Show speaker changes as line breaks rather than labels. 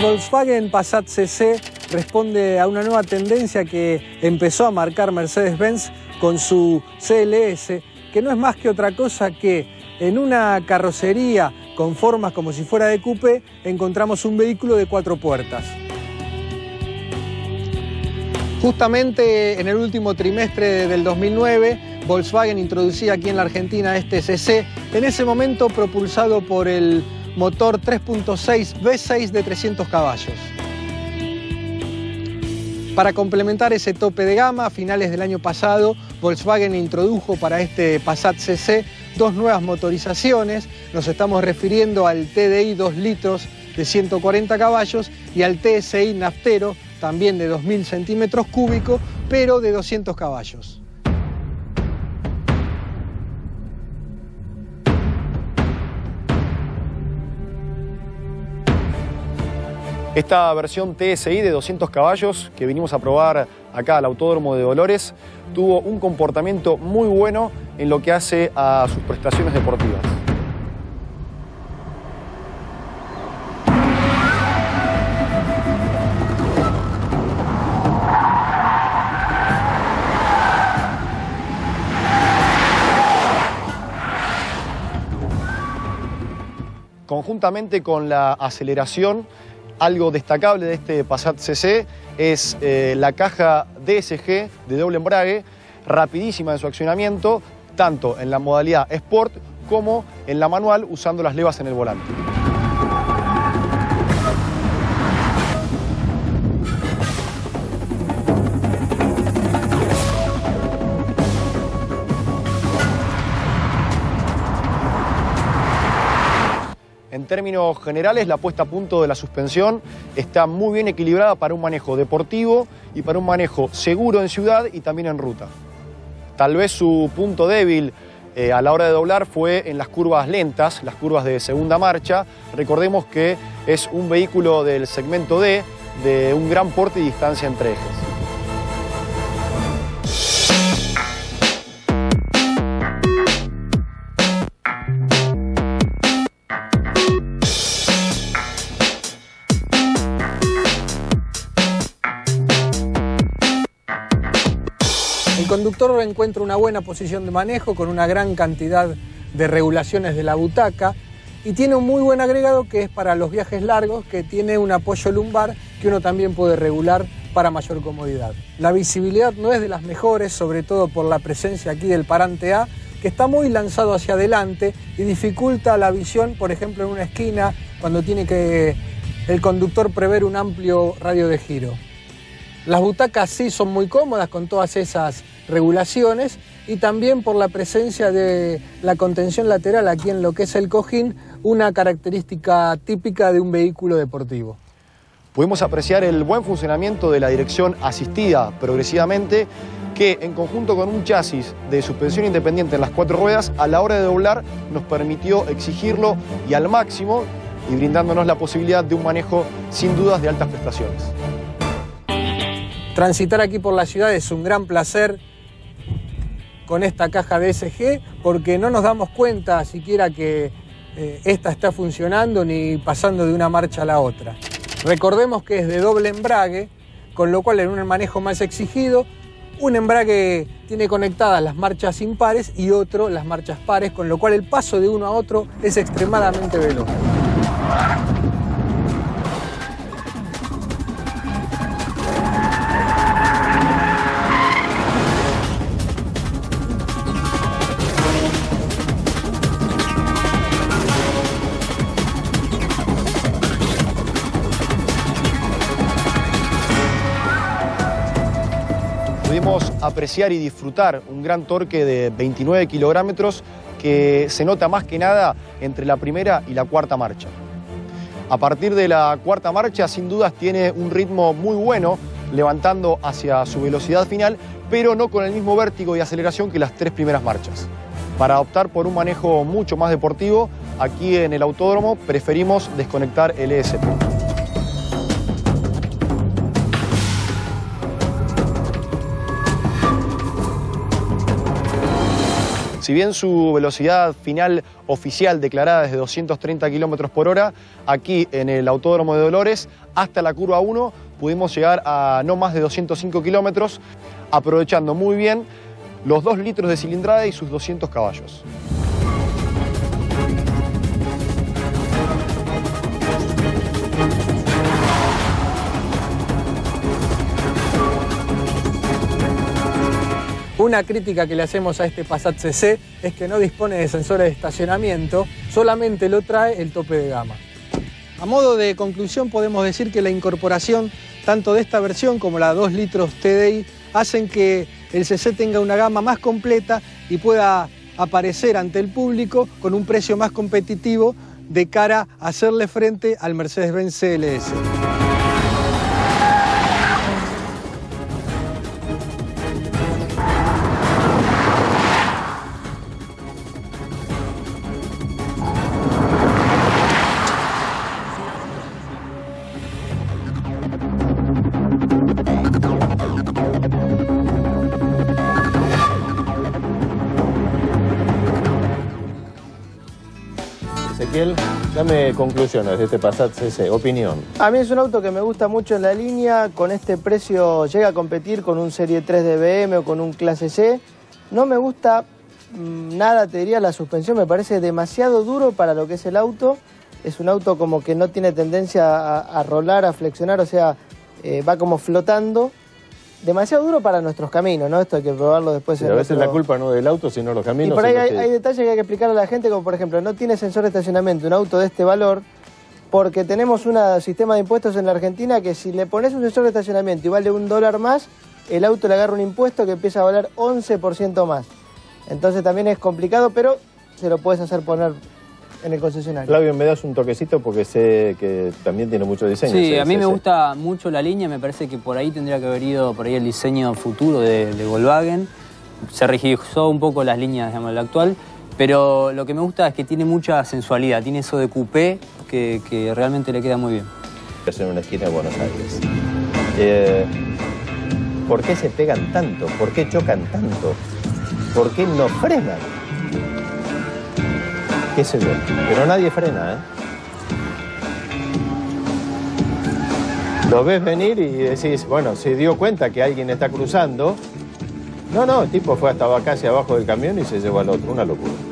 Volkswagen Passat CC responde a una nueva tendencia que empezó a marcar Mercedes-Benz con su CLS, que no es más que otra cosa que en una carrocería con formas como si fuera de coupé encontramos un vehículo de 4 puertas. Justamente en el último trimestre del 2009, Volkswagen introducía aquí en la Argentina este CC, en ese momento propulsado por el motor 3.6 V6 de 300 caballos. Para complementar ese tope de gama, a finales del año pasado, Volkswagen introdujo para este Passat CC 2 nuevas motorizaciones. Nos estamos refiriendo al TDI 2 litros de 140 caballos y al TSI naftero, también de 2000 centímetros cúbicos, pero de 200 caballos.
Esta versión TSI de 200 caballos que vinimos a probar acá al Autódromo de Dolores tuvo un comportamiento muy bueno en lo que hace a sus prestaciones deportivas. Conjuntamente con la aceleración, algo destacable de este Passat CC es la caja DSG de doble embrague, rapidísima en su accionamiento, tanto en la modalidad Sport como en la manual, usando las levas en el volante. En términos generales, la puesta a punto de la suspensión está muy bien equilibrada para un manejo deportivo y para un manejo seguro en ciudad y también en ruta. Tal vez su punto débil a la hora de doblar fue en las curvas lentas, las curvas de segunda marcha. Recordemos que es un vehículo del segmento D, de un gran porte y distancia entre ejes.
El conductor encuentra una buena posición de manejo con una gran cantidad de regulaciones de la butaca y tiene un muy buen agregado que es para los viajes largos, que tiene un apoyo lumbar que uno también puede regular para mayor comodidad. La visibilidad no es de las mejores, sobre todo por la presencia aquí del parante A, que está muy lanzado hacia adelante y dificulta la visión, por ejemplo, en una esquina, cuando tiene que el conductor prever un amplio radio de giro. Las butacas sí son muy cómodas con todas esas regulaciones y también por la presencia de la contención lateral aquí en lo que es el cojín, una característica típica de un vehículo deportivo.
Pudimos apreciar el buen funcionamiento de la dirección asistida progresivamente, que en conjunto con un chasis de suspensión independiente en las 4 ruedas, a la hora de doblar nos permitió exigirlo y al máximo y brindándonos la posibilidad de un manejo sin dudas de altas prestaciones.
Transitar aquí por la ciudad es un gran placer con esta caja DSG porque no nos damos cuenta siquiera que esta está funcionando ni pasando de una marcha a la otra. Recordemos que es de doble embrague, con lo cual en un manejo más exigido, un embrague tiene conectadas las marchas impares y otro las marchas pares, con lo cual el paso de uno a otro es extremadamente veloz.
Pudimos apreciar y disfrutar un gran torque de 29 kilogramos que se nota más que nada entre la primera y la cuarta marcha. A partir de la cuarta marcha, sin dudas, tiene un ritmo muy bueno, levantando hacia su velocidad final, pero no con el mismo vértigo y aceleración que las 3 primeras marchas. Para optar por un manejo mucho más deportivo, aquí en el autódromo preferimos desconectar el ESP. Si bien su velocidad final oficial declarada es de 230 km por hora, aquí en el Autódromo de Dolores, hasta la curva 1, pudimos llegar a no más de 205 kilómetros, aprovechando muy bien los 2 litros de cilindrada y sus 200 caballos.
Una crítica que le hacemos a este Passat CC es que no dispone de sensores de estacionamiento, solamente lo trae el tope de gama. A modo de conclusión podemos decir que la incorporación tanto de esta versión como la 2 litros TDI hacen que el CC tenga una gama más completa y pueda aparecer ante el público con un precio más competitivo de cara a hacerle frente al Mercedes-Benz CLS.
Ezequiel, dame conclusiones de este Passat CC, opinión.
A mí es un auto que me gusta mucho en la línea, con este precio llega a competir con un Serie 3 de BM o con un Clase C. No me gusta nada, te diría, la suspensión, me parece demasiado duro para lo que es el auto. Es un auto como que no tiene tendencia a rolar, a flexionar, o sea, va como flotando. Demasiado duro para nuestros caminos, ¿no? Esto hay que probarlo después.
Sí, a veces la culpa no del auto, sino los caminos.
Y por ahí hay detalles que hay que explicar a la gente, como por ejemplo, no tiene sensor de estacionamiento un auto de este valor, porque tenemos un sistema de impuestos en la Argentina que si le pones un sensor de estacionamiento y vale $1 más, el auto le agarra un impuesto que empieza a valer 11% más. Entonces también es complicado, pero se lo puedes hacer poner en el concesionario.
Flavio, me das un toquecito porque sé que también tiene mucho diseño.
Sí, a mí me gusta mucho la línea, me parece que por ahí tendría que haber ido por ahí el diseño futuro de Volkswagen. Se rigidizó un poco las líneas, digamos, la actual, pero lo que me gusta es que tiene mucha sensualidad, tiene eso de coupé que realmente le queda muy bien.
En una esquina de Buenos Aires. ¿Por qué se pegan tanto? ¿Por qué chocan tanto? ¿Por qué no frenan? ¿Qué sé yo? Pero nadie frena, ¿eh? Lo ves venir y decís, bueno, se dio cuenta que alguien está cruzando. No, el tipo fue hasta casi abajo del camión y se llevó al otro. Una locura.